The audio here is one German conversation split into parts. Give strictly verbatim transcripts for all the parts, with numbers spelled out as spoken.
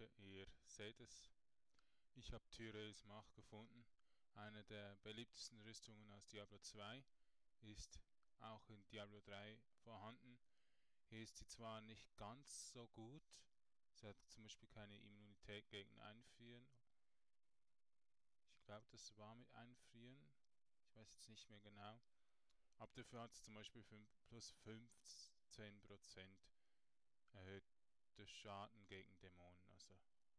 hoffe, ihr seht es. Ich habe Tyrells Macht gefunden. Eine der beliebtesten Rüstungen aus Diablo zwei ist auch in Diablo drei vorhanden. Hier ist sie zwar nicht ganz so gut. Sie hat zum Beispiel keine Immunität gegen Einfrieren. Ich glaube, das war mit Einfrieren. Ich weiß jetzt nicht mehr genau. Aber dafür hat es zum Beispiel plus fünfzehn Prozent erhöhter Schaden gegen Dämonen. Also.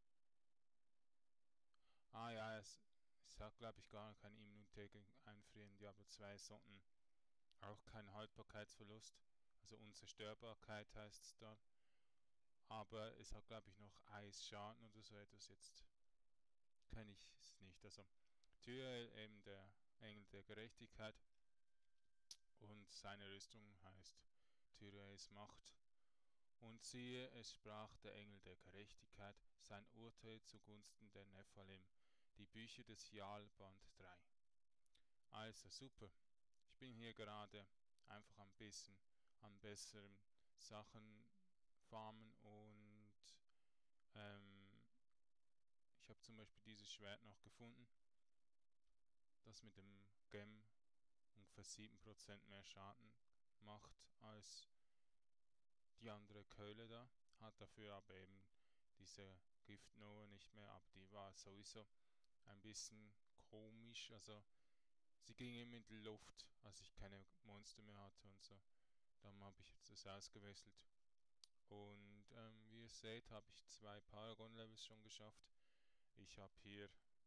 Ah ja, es, es hat glaube ich gar keine Immunität gegen Einfrieren in Diablo zwei, sondern auch kein Haltbarkeitsverlust. Also Unzerstörbarkeit heißt es da. Aber es hat glaube ich noch Eisschaden oder so etwas. Jetzt kenne ich es nicht. Also Tyrael, eben der Engel der Gerechtigkeit, und seine Rüstung heißt Tyraels Macht. Und siehe, es sprach der Engel der Gerechtigkeit sein Urteil zugunsten der Nephalim, die Bücher des Jal Band drei. Also super, ich bin hier gerade einfach ein bisschen an besseren Sachen farmen und ähm, ich habe zum Beispiel dieses Schwert noch gefunden, das mit dem Gem ungefähr sieben Prozent mehr Schaden macht als die andere Keule da, hat dafür aber eben diese Giftnohe nicht mehr, aber die war sowieso ein bisschen komisch, also sie ging immer in die Luft, als ich keine Monster mehr hatte und so. Darum habe ich jetzt das ausgewechselt. Und ähm, wie ihr seht, habe ich zwei Paragon-Levels schon geschafft. Ich habe hier,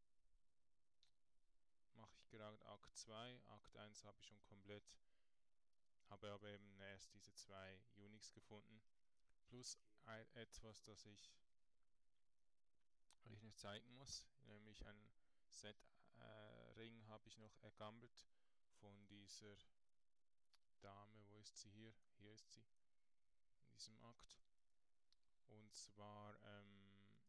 mache ich gerade Akt zwei, Akt eins habe ich schon komplett, habe aber eben erst diese zwei Unix gefunden. Plus ein, etwas, das ich euch noch zeigen muss, nämlich ein Set-Ring äh, habe ich noch ergammelt von dieser Dame. Wo ist sie hier? Hier ist sie, in diesem Akt. Und zwar ähm,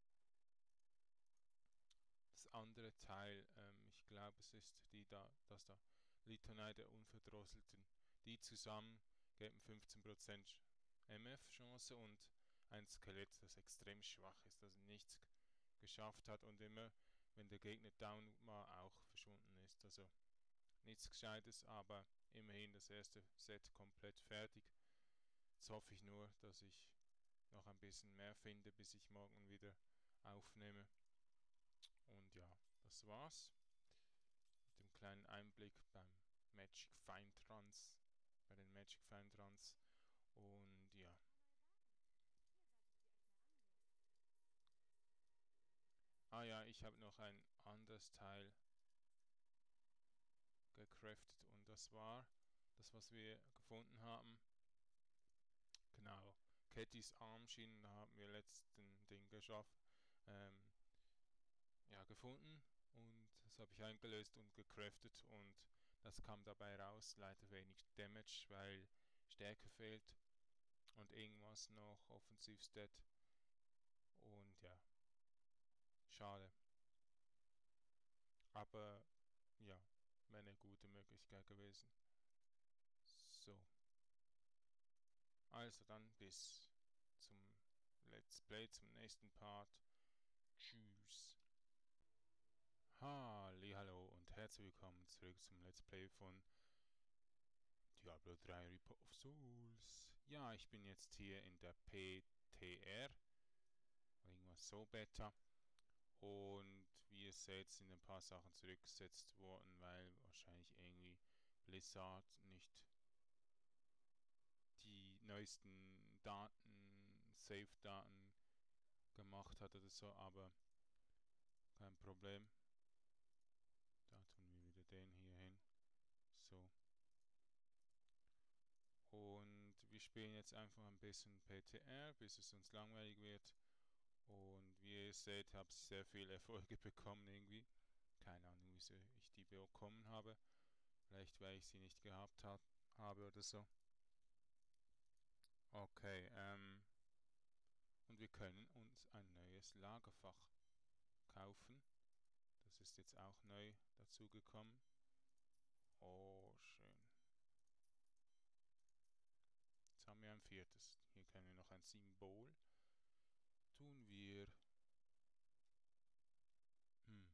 das andere Teil, ähm, ich glaube es ist die da, das da, Litanei der Unverdrosselten. Die zusammen geben fünfzehn Prozent M F-Chance und ein Skelett, das extrem schwach ist, das nichts geschafft hat und immer, wenn der Gegner down war, auch verschwunden ist. Also nichts Gescheites, aber immerhin das erste Set komplett fertig. Jetzt hoffe ich nur, dass ich noch ein bisschen mehr finde, bis ich morgen wieder aufnehme. Und ja, das war's mit dem kleinen Einblick beim Magic Find Runs, bei den Magic Find Runs. Und ja. Ah ja, ich habe noch ein anderes Teil gecraftet und das war das, was wir gefunden haben. Genau, Cattys Armschienen, da haben wir letzten Ding geschafft, ähm, ja, gefunden und das habe ich eingelöst und gecraftet und das kam dabei raus, leider wenig Damage, weil Stärke fehlt und irgendwas noch, Offensivstat und ja, schade. Aber ja, wäre eine gute Möglichkeit gewesen. So, also dann bis zum Let's Play, zum nächsten Part. Tschüss. Hallo und herzlich willkommen zurück zum Let's Play von Diablo drei Reaper of Souls. Ja, ich bin jetzt hier in der P T R, irgendwas so Beta. Und wie ihr seht, sind ein paar Sachen zurückgesetzt worden, weil wahrscheinlich irgendwie Blizzard nicht die neuesten Daten, Save-Daten gemacht hat oder so, aber kein Problem. Da tun wir wieder den hier hin. So. Und wir spielen jetzt einfach ein bisschen P T R, bis es uns langweilig wird. Und wie ihr seht, habe ich sehr viele Erfolge bekommen irgendwie. Keine Ahnung, wieso ich die bekommen habe. Vielleicht, weil ich sie nicht gehabt hab, habe oder so. Okay, ähm, und wir können uns ein neues Lagerfach kaufen. Das ist jetzt auch neu dazugekommen. Oh, schön. Jetzt haben wir ein viertes. Hier können wir noch ein Symbol tun wir? Hm,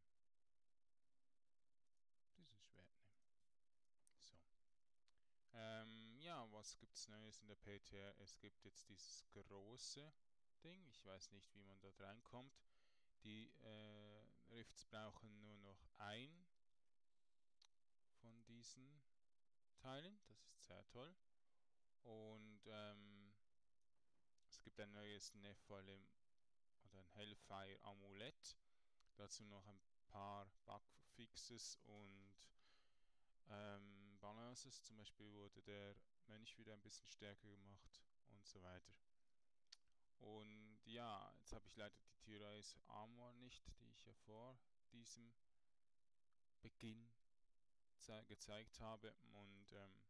dieses Schwert nehmen. So. Ähm, ja, was gibt's Neues in der P T R? Es gibt jetzt dieses große Ding. Ich weiß nicht, wie man dort reinkommt. Die äh, Rifts brauchen nur noch ein von diesen Teilen. Das ist sehr toll. Und ähm, es gibt ein neues Nephilim oder ein Hellfire Amulett. Dazu noch ein paar Bugfixes und ähm, Balances. Zum Beispiel wurde der Mönch wieder ein bisschen stärker gemacht und so weiter. Und ja, jetzt habe ich leider die Tyrais Armor nicht, die ich ja vor diesem Beginn gezeigt habe. Und ähm,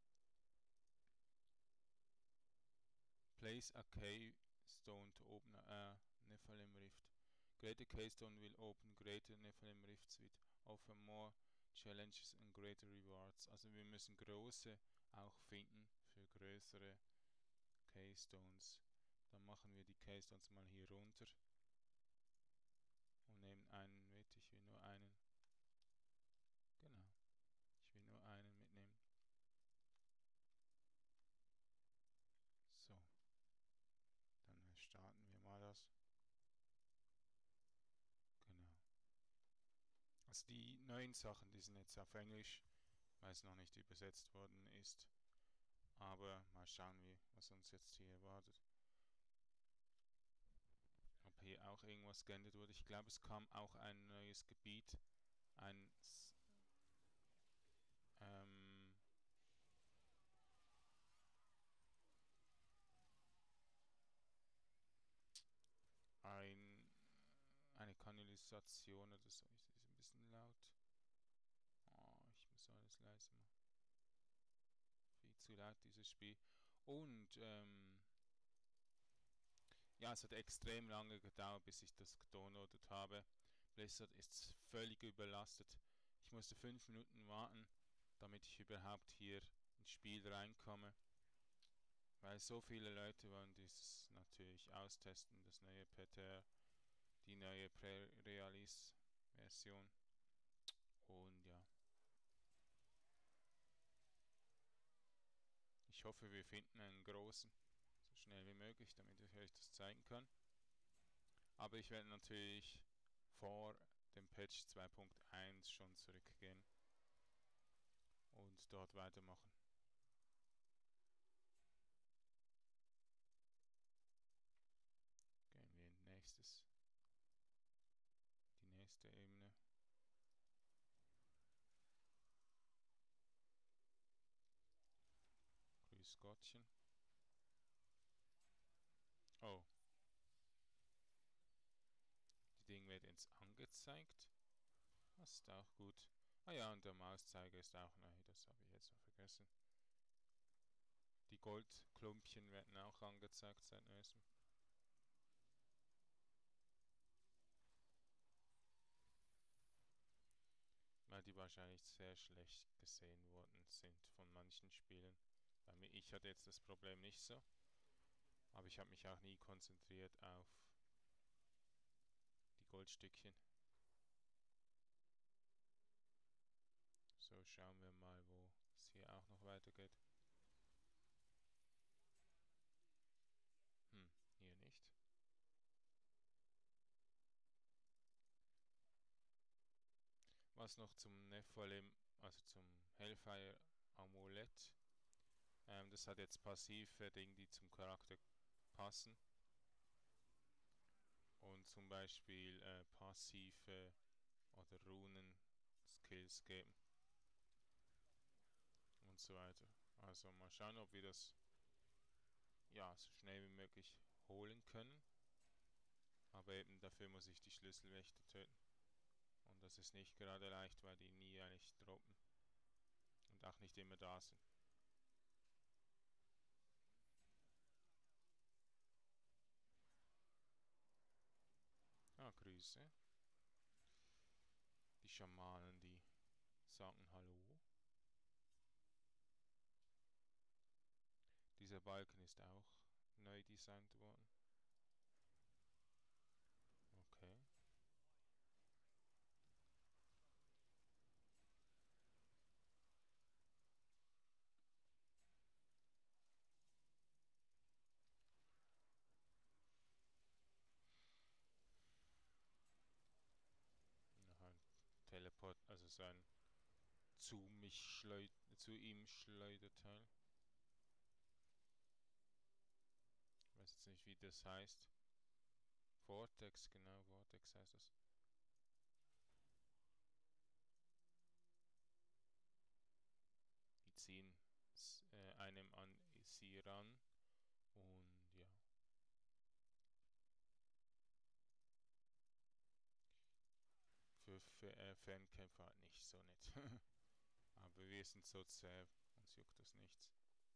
place a keystone to open a Nephilim Rift. Greater keystone will open greater Nephilim Rifts with offer more challenges and greater rewards. Also wir müssen große auch finden für größere Keystones. Dann machen wir die Keystones mal hier runter und nehmen einen mit. Ich will nur einen. Genau. Ich will nur einen mitnehmen. So. Dann starten wir mal das. Genau. Also die neuen Sachen, die sind jetzt auf Englisch, weil es noch nicht übersetzt worden ist. Aber mal schauen, wie, was uns jetzt hier erwartet. Ob hier auch irgendwas geändert wurde. Ich glaube, es kam auch ein neues Gebiet. Ein ähm, ein, eine Kanalisation oder so. Ist, ist ein bisschen laut. Oh, ich muss alles leise machen. Viel zu laut, dieses Spiel. Und, ähm, ja, es hat extrem lange gedauert, bis ich das gedownloadet habe. Blizzard ist völlig überlastet. Ich musste fünf Minuten warten, damit ich überhaupt hier ins Spiel reinkomme. Weil so viele Leute wollen dieses natürlich austesten, das neue P T R, die neue Pre-Release-Version. Und ja. Ich hoffe, wir finden einen großen, so schnell wie möglich, damit ich euch das zeigen kann. Aber ich werde natürlich vor dem Patch zwei Punkt eins schon zurückgehen und dort weitermachen. Gehen wir in nächstes, die nächste Ebene. Grüß Gottchen. Oh. Die Dinge werden jetzt angezeigt. Das ist auch gut. Ah ja, und der Mauszeiger ist auch neu, das habe ich jetzt noch vergessen. Die Goldklumpchen werden auch angezeigt seit neuestem. Weil die wahrscheinlich sehr schlecht gesehen worden sind von manchen Spielen. Bei mir, ich hatte jetzt das Problem nicht so. Aber ich habe mich auch nie konzentriert auf die Goldstückchen. So, schauen wir mal, wo es hier auch noch weitergeht. Hm, hier nicht. Was noch zum Nephilim, also zum Hellfire Amulett. Ähm, das hat jetzt passive Dinge, die zum Charakter passen. Und zum Beispiel äh, passive oder Runen-Skills geben. Und so weiter. Also mal schauen, ob wir das ja so schnell wie möglich holen können. Aber eben dafür muss ich die Schlüsselwächter töten. Und das ist nicht gerade leicht, weil die nie eigentlich droppen. Und auch nicht immer da sind. Ah, Grüße. Die Schamanen, die sagen Hallo. Dieser Balken ist auch neu designt worden. also so ein zu mich schleud zu ihm Schleuderteil. Ich weiß jetzt nicht, wie das heißt. Vortex, genau, Vortex heißt das. Die ziehen äh, einem an sie ran und ja. Für, für äh, Fernkämpfer halt nicht so nett. Aber wir sind so zäh, uns juckt das nichts.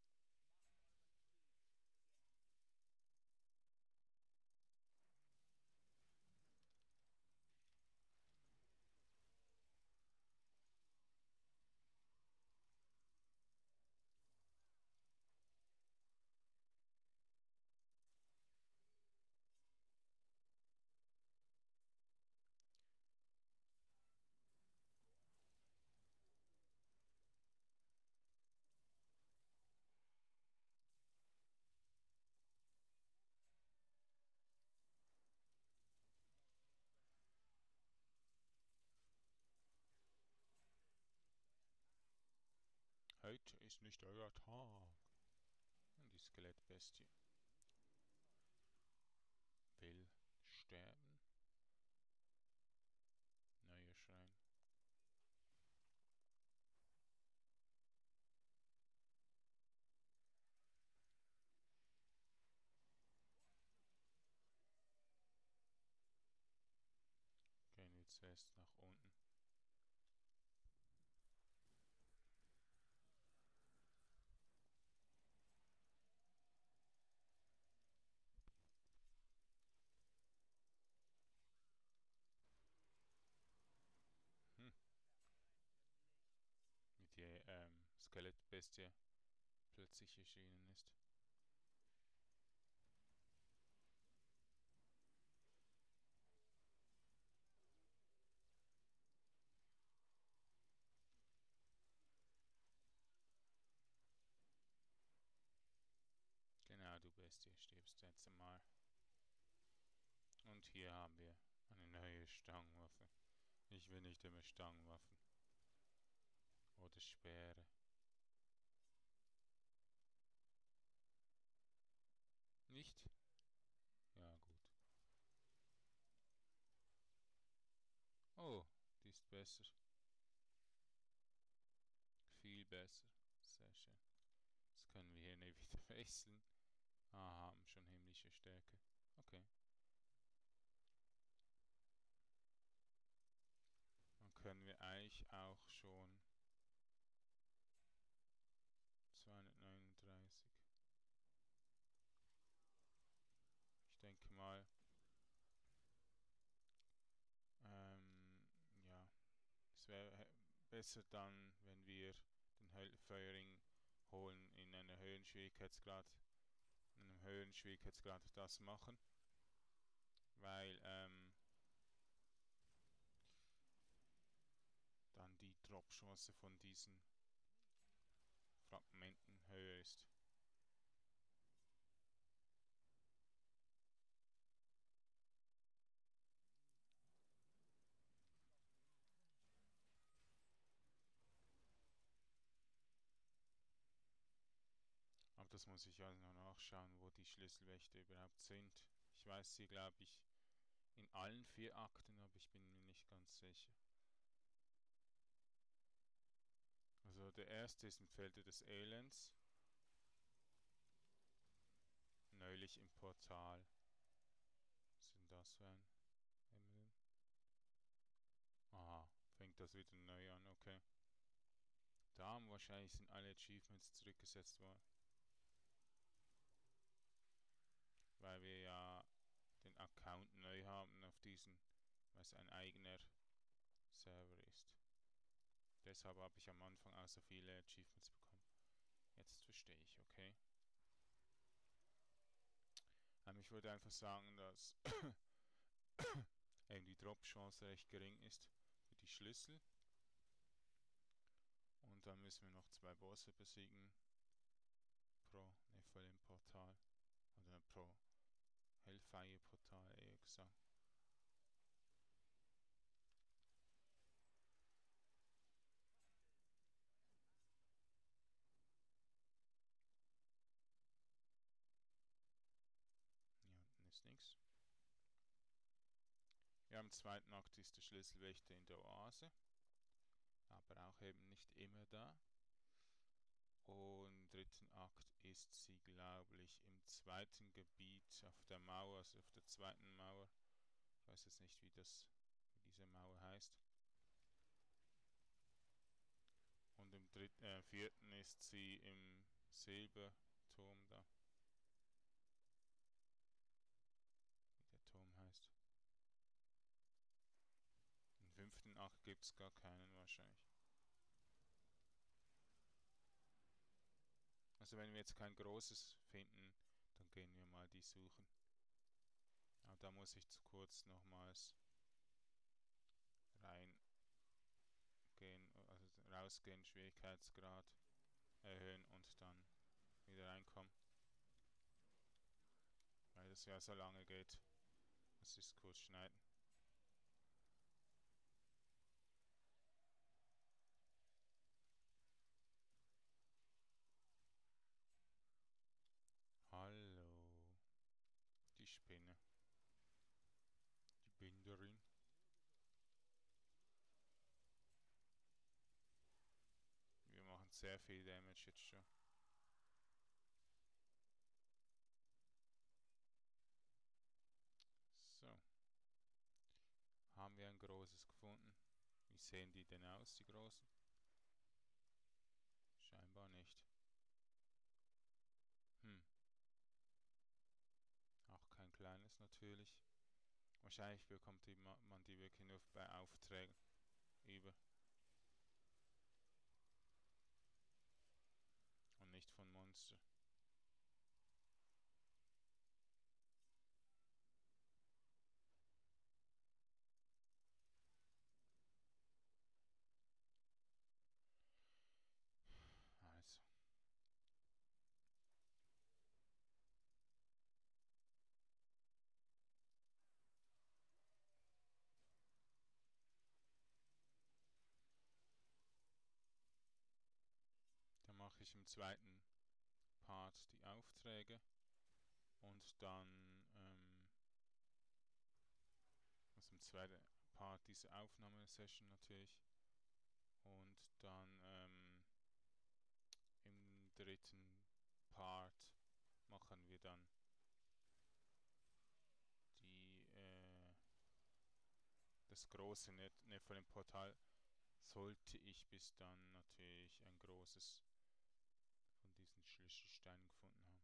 Heute ist nicht euer Tag. Und die Skelettbestie will sterben. Neuer Schrein. Gehen wir zuerst nach unten. Hm. Mit der ähm, Skelettbestie plötzlich erschienen ist. Genau, du Bestie, stirbst jetzt einmal. Und hier haben wir eine neue Stangenwaffe. Ich will nicht immer Stangenwaffen. Oder Speere. Nicht? Ja, gut. Oh, die ist besser. Viel besser. Sehr schön. Jetzt können wir hier nicht wieder wechseln. Ah, haben schon himmlische Stärke. Okay. Dann können wir eigentlich auch schon zweihundertneununddreißig. Ich denke mal, ähm, ja, es wäre besser dann, wenn wir den Feuerring holen in einer höheren Schwierigkeitsgrad, in einem höheren Schwierigkeitsgrad das machen, weil ähm, dann die Drop-Chance von diesen Fragmenten höher ist. Aber das muss ich also noch nachschauen, wo die Schlüsselwächter überhaupt sind. Ich weiß sie, glaube ich, in allen vier Akten, aber ich bin mir nicht ganz sicher. Also der erste ist im Felde des Elends. Neulich im Portal. Was ist denn das für ein Emblem? Aha, fängt das wieder neu an, okay. Da haben wahrscheinlich sind alle Achievements zurückgesetzt worden. Weil wir ja den Account neu haben auf diesen, weil es ein eigener Server ist. Deshalb habe ich am Anfang auch so viele Achievements bekommen. Jetzt verstehe ich, okay. Ähm, ich würde einfach sagen, dass eben die Drop-Chance recht gering ist für die Schlüssel. Und dann müssen wir noch zwei Bosse besiegen pro Nephilim-Portal. Oder pro Hellfire-Portal, eher gesagt. Ja, im zweiten Akt ist der Schlüsselwächter in der Oase, aber auch eben nicht immer da. Und im dritten Akt ist sie, glaube ich, im zweiten Gebiet auf der Mauer, also auf der zweiten Mauer. Ich weiß jetzt nicht, wie das, wie diese Mauer heißt. Und im dritten, äh, vierten ist sie im Silberturm da. Wie der Turm heißt. Im fünften Akt gibt es gar keinen wahrscheinlich. Also wenn wir jetzt kein großes finden, dann gehen wir mal die suchen. Aber da muss ich zu kurz nochmals reingehen, also rausgehen, Schwierigkeitsgrad erhöhen und dann wieder reinkommen. Weil das ja so lange geht. Muss ich kurz schneiden. Hallo. Die Spinne. Die Binderin. Wir machen sehr viel Damage jetzt schon. So. Haben wir ein großes gefunden? Wie sehen die denn aus, die großen? Scheinbar nicht. Hm. Auch kein kleines natürlich. Wahrscheinlich bekommt die, man die wirklich nur bei Aufträgen über. Und nicht von Monster. Also. Dann mache ich im zweiten Part die Aufträge. Und dann, ähm, also im zweiten Part diese Aufnahmesession natürlich. Und dann, ähm, im dritten Part machen wir dann die, äh, das große Net, ne, von dem Portal sollte ich bis dann natürlich ein großes von diesen Schlüsselsteinen gefunden haben.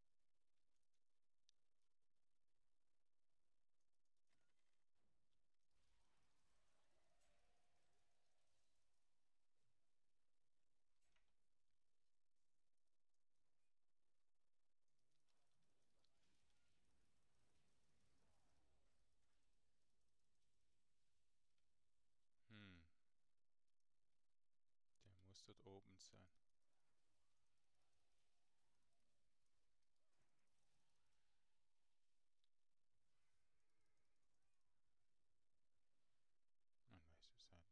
Hm, der muss dort oben sein. Man weiß es halt.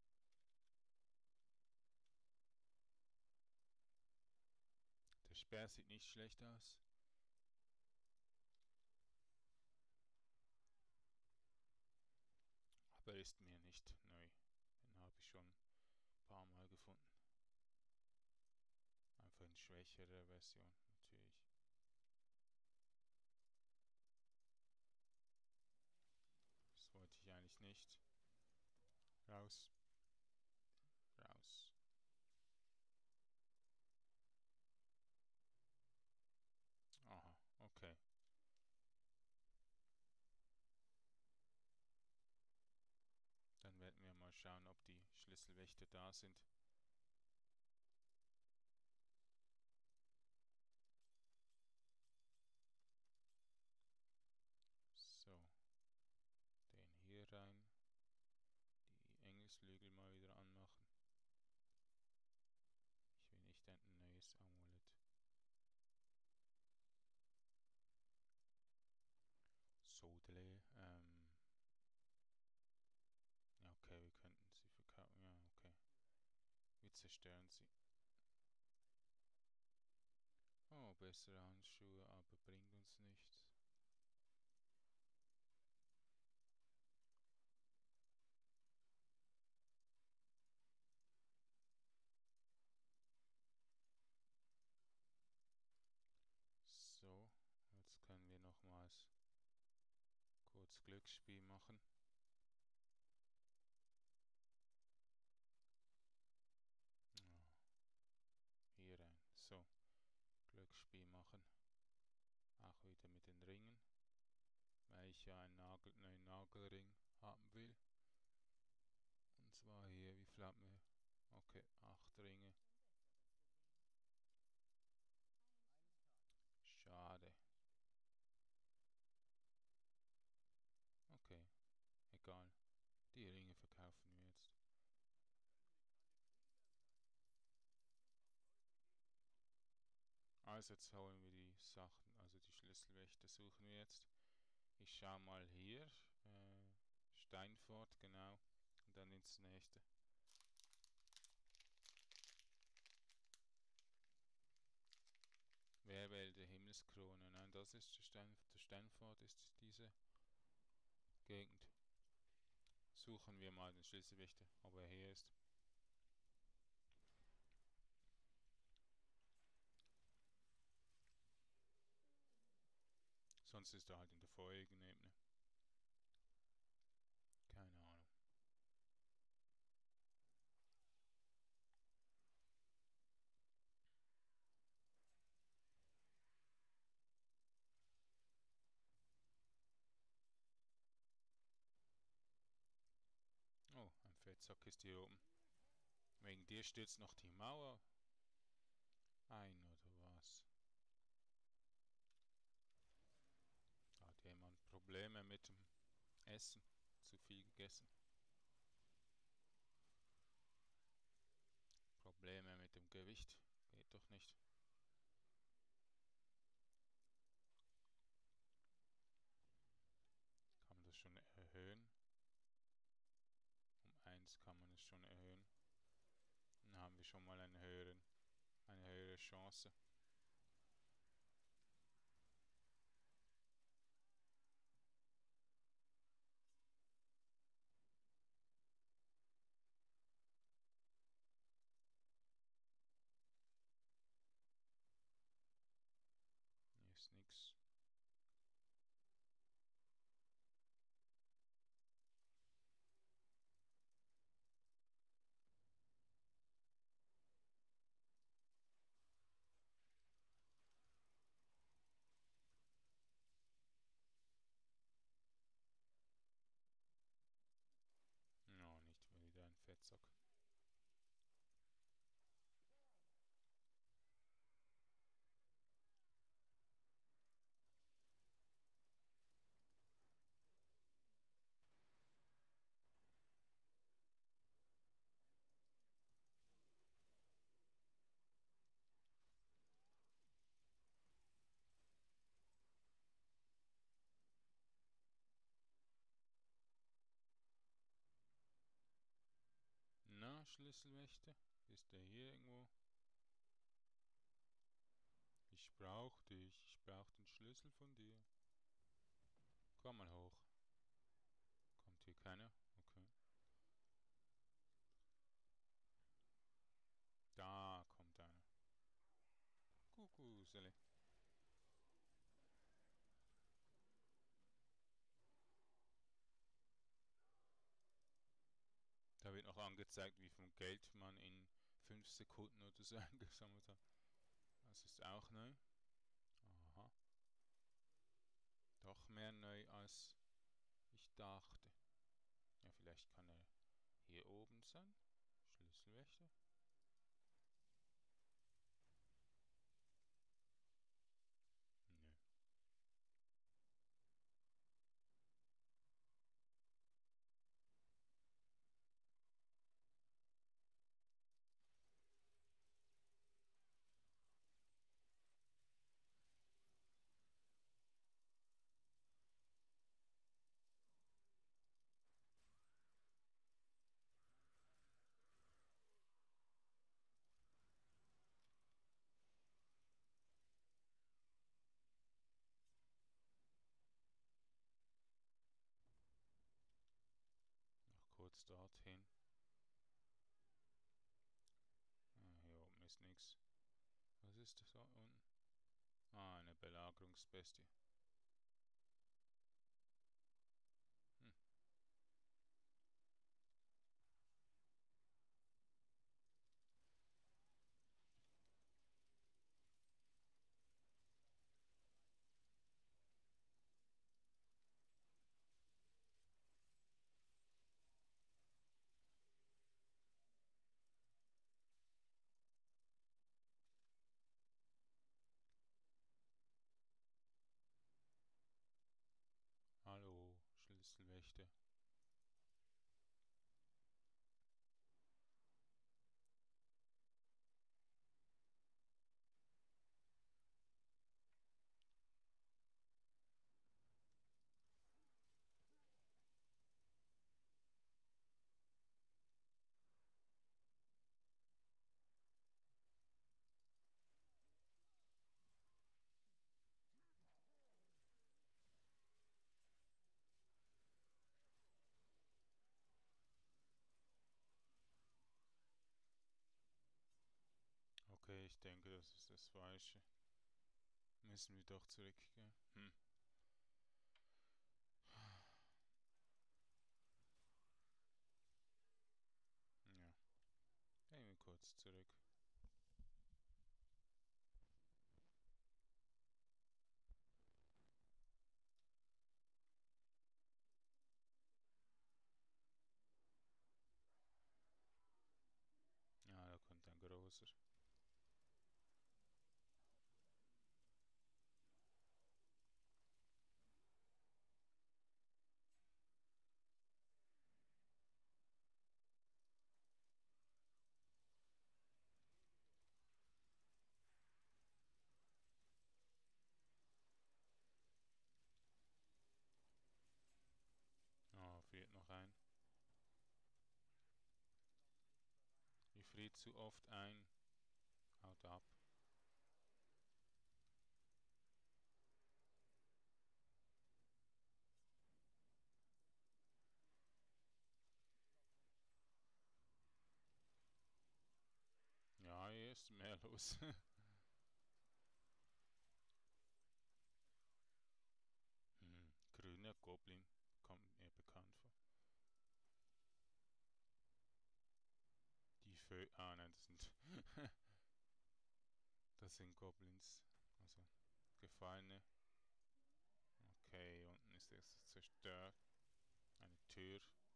Der Speer sieht nicht schlecht aus. Aber ist mir nicht neu. Den habe ich schon ein paar Mal gefunden. Einfach in schwächerer Version natürlich. Das wollte ich eigentlich nicht. Raus. Raus. Aha, okay. Dann werden wir mal schauen, ob die Schlüsselwächter da sind. So. Den hier rein. Die Engelslügel mal wieder anmachen. Ich will nicht ein neues Amulett. Sodele, ähm. Ja, okay, wir könnten sie verkaufen. Ja, okay. Wir zerstören sie. Oh, bessere Handschuhe, aber bringt uns nichts. kurz Glücksspiel machen. Ja, hier rein. So, Glücksspiel machen. Auch wieder mit den Ringen, weil ich ja einen Nagel, neuen Nagelring haben will. Und zwar hier, wie viel haben wir? Okay, acht Ringe. Schade. Okay, egal. Die Ringe verkaufen wir jetzt. Also jetzt holen wir die Sachen, also die Schlüsselwächter suchen wir jetzt. Ich schau mal hier. Äh, Steinfort, genau. Und dann ins nächste. Werwell der Himmelskrone. Nein, das ist der, Stein, der Steinfort, ist diese Gegend. Suchen wir mal den Schlüsselwächter, ob er hier ist. Sonst ist er halt in der vorigen Ebene. Keine Ahnung. Oh, ein Fettsack ist hier oben. Wegen dir stürzt noch die Mauer ein, oder was? Hat jemand Probleme mit dem Essen? Zu viel gegessen? Probleme mit dem Gewicht? Geht doch nicht. Kann man das schon erhöhen? Um eins kann man es schon erhöhen. Dann haben wir schon mal einen höheren, eine höhere Chance. Hier ist nichts. No, nicht wieder ein Fettsack. Na, Schlüsselwächter? Ist der hier irgendwo? Ich brauch dich. Ich brauch den Schlüssel von dir. Komm mal hoch. Kommt hier keiner? Okay. Da kommt einer. Kuckuckseli. Da wird noch angezeigt, wie viel Geld man in fünf Sekunden oder so eingesammelt hat. Das ist auch neu. Aha. Doch mehr neu als ich dachte. Ja, vielleicht kann er hier oben sein. Schlüsselwächter. Nö. Noch kurz dorthin. Ah, hier oben ist nichts. Was ist das da unten? Ah, eine Belagerungsbestie. Wächter. Okay, ich denke, das ist das Falsche. Müssen wir doch zurückgehen. Hm. Ja. Gehen wir kurz zurück. Ja, da kommt ein großer. Oh, fehlt noch ein. Ich friere zu oft ein. Haut ab. Ja, hier ist mehr los. hm. Grüner Goblin. Kommt mir bekannt vor. Die Vö... Ah, nein, das sind... das sind Goblins. Also, Gefallene. Okay, unten ist es zerstört. Eine Tür.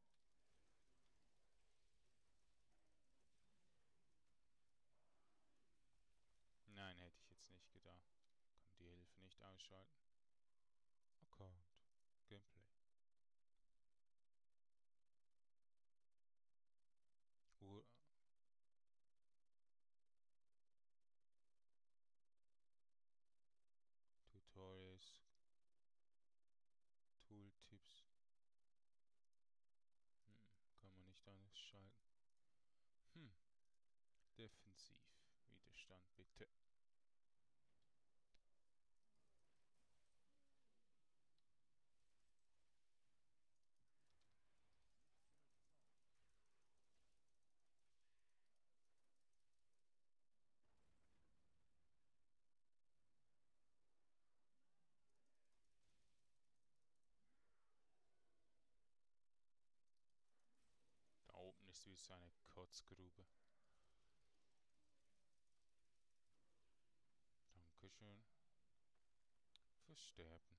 Nein, hätte ich jetzt nicht gedacht. Kann die Hilfe nicht ausschalten. Account. Gameplay. Uh, Tutorials. Tooltips. Hm, kann man nicht alles schalten. Hm. Defensiv. Widerstand bitte. Da oben ist wie so eine Kotzgrube. Dankeschön. Versterben.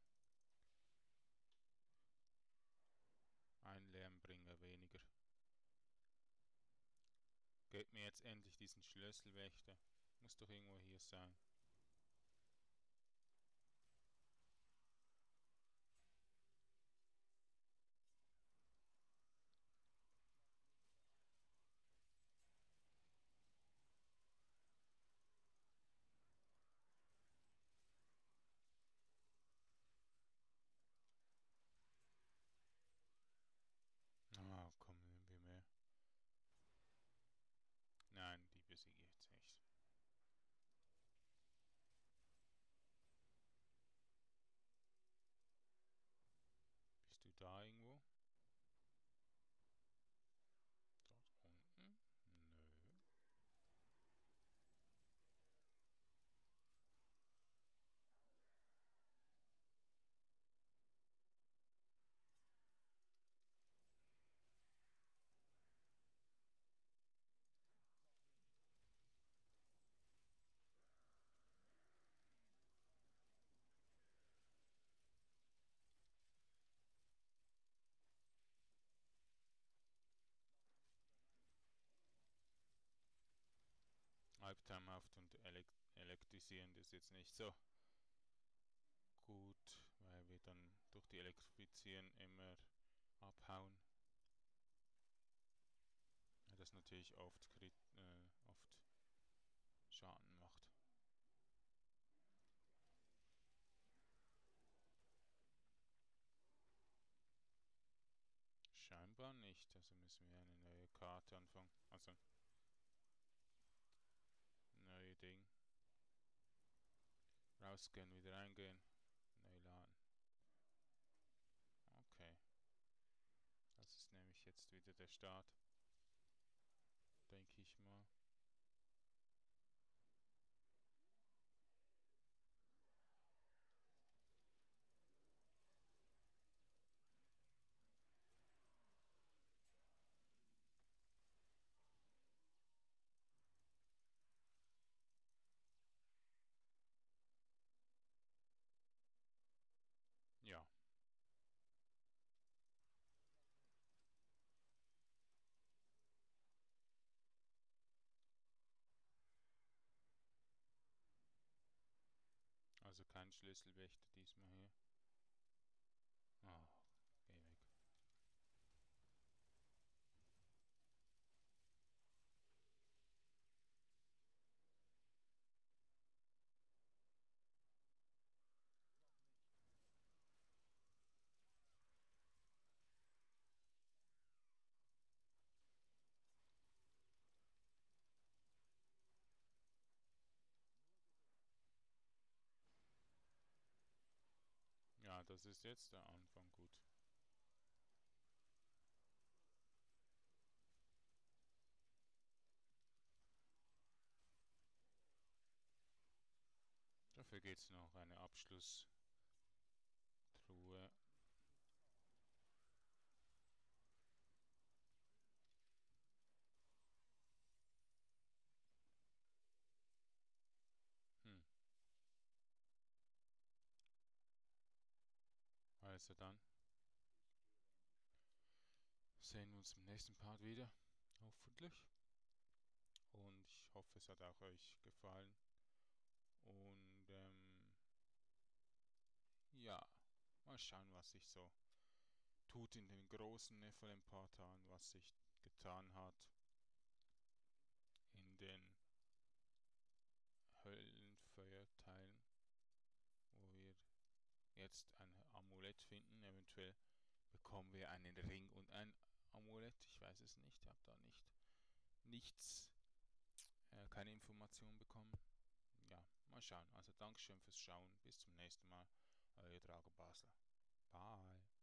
Ein Lärmbringer weniger. Gebt mir jetzt endlich diesen Schlüsselwächter. Muss doch irgendwo hier sein. Ah, komm, nehmen wir mehr. Nein, die besiege ich jetzt nicht. Bist du da irgendwo? Dort unten? Nö. Albtraumhaft und elek elektrisierend ist jetzt nicht so gut, weil wir dann durch die Elektrifizieren immer das natürlich oft, krit äh, oft Schaden macht. Scheinbar nicht, also müssen wir eine neue Karte anfangen. Also, neue Ding. Rausgehen, wieder reingehen. Neu laden. Okay. Das ist nämlich jetzt wieder der Start. Denke ich mal. Ja. Also kein Schlüsselwächter diesmal hier. Ah, geh weg. Ja, das ist jetzt der Anfang gut. Dafür geht es noch eine Abschlusstruhe. Hm. Also dann sehen wir uns im nächsten Part wieder. Hoffentlich. Und ich hoffe, es hat auch euch gefallen. Und ähm, ja, mal schauen, was sich so tut in den großen Nephilim-Portalen, was sich getan hat in den Höllenfeuerteilen, wo wir jetzt ein Amulett finden. Eventuell bekommen wir einen Ring und ein Amulett. Ich weiß es nicht. Ich habe da nicht nichts, äh, keine Informationen bekommen. Ja, mal schauen. Also Dankeschön fürs Schauen. Bis zum nächsten Mal. Euer Drago Basler. Bye.